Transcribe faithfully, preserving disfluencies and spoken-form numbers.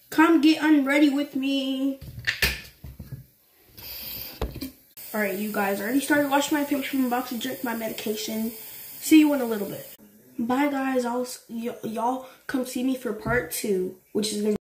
Come get unready with me. Alright, you guys, I already started washing my face. I'm about to drink my medication. See you in a little bit. Bye, guys. I'll y'all come see me for part two, which is gonna